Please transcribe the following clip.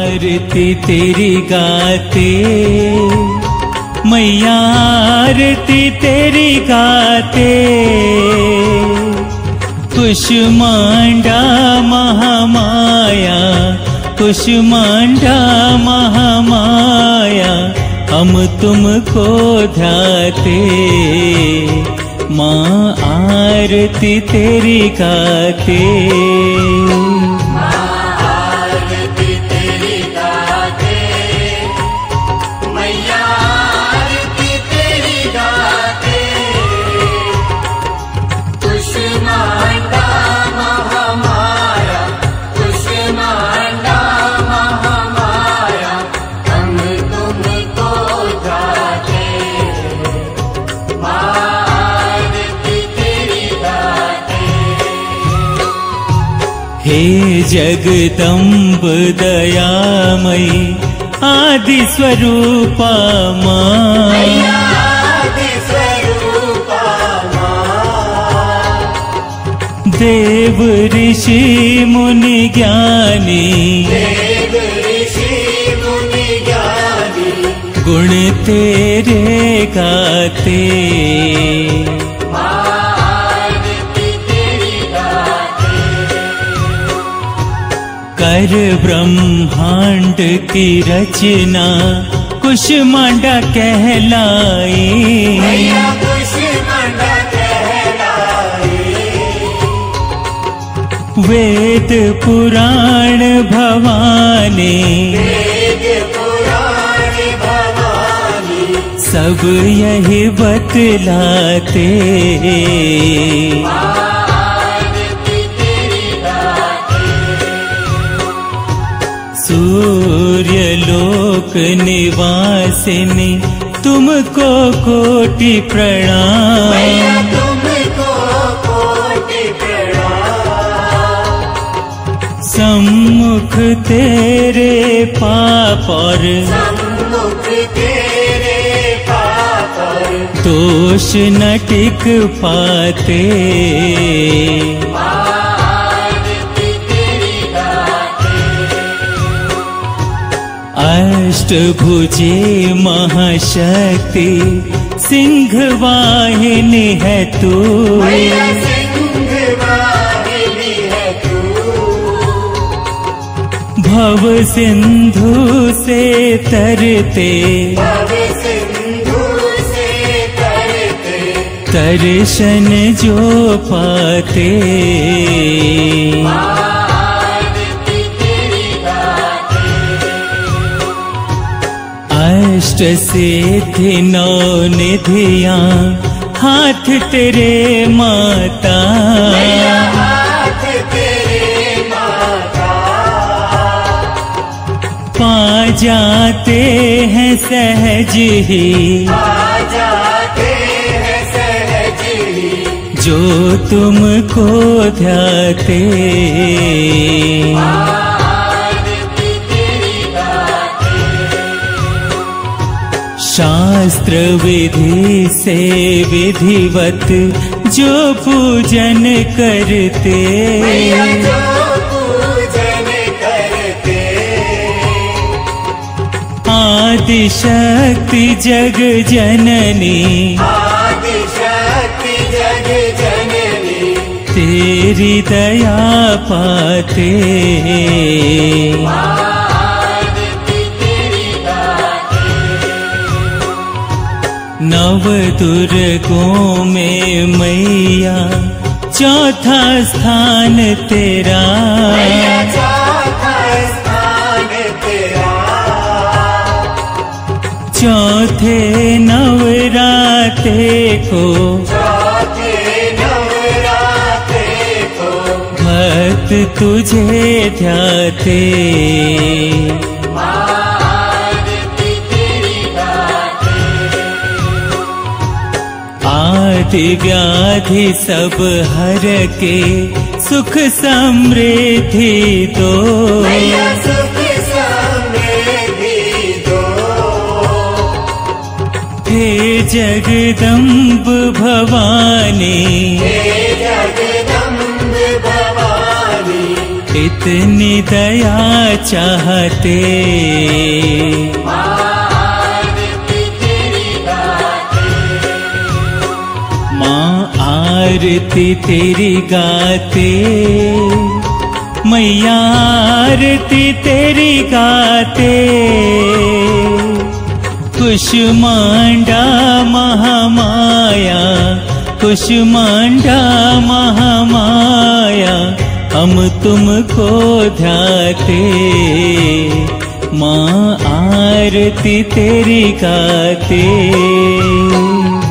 आरती तेरी गाते, मैया आरती तेरी गाते। कुष्मांडा महामाया, कुष्मांडा महामाया, हम तुमको ध्याते। माँ आरती तेरी गाते, हे जगदम्ब दयामयी आदि स्वरूपा माँ, देव ऋषि मुनि ज्ञानी, गुण तेरे गाते। कर ब्रह्मांड की रचना कुष्मांडा कहलाई, वेद पुराण भवानी, सब यही बतलाते। सूर्य लोक निवासिनी तुमको कोटि प्रणाम, सम्मुख तेरे पाप और दोष न टिक पाते। अष्टभुजे महाशक्ति सिंह वाहिनी है तू, भव सिंधु से तरते, दर्शन जो पाते। अष्ट सिद्धि नौ निधियां हाथ तेरे माता, पा जाते हैं सहज ही, जो तुमको ध्याते। शास्त्र विधि से विधिवत जो पूजन करते, आदि शक्ति जग जननी, तेरी दया पाते। नव दुर्गों में मैया चौथा स्थान तेरा, चौथे नवराते को भक्त तुझे ध्याते। आदि व्याधि सब हर के सुख समृद्धि दो, हे जगदम्ब भवानी, इतनी दया चाहते। माँ आरती तेरी गाते, मैया आरती तेरी गाते। कुष्मांडा महामाया, कुष्मांडा महामाया, हम तुमको ध्याते। माँ आरती तेरी गाते।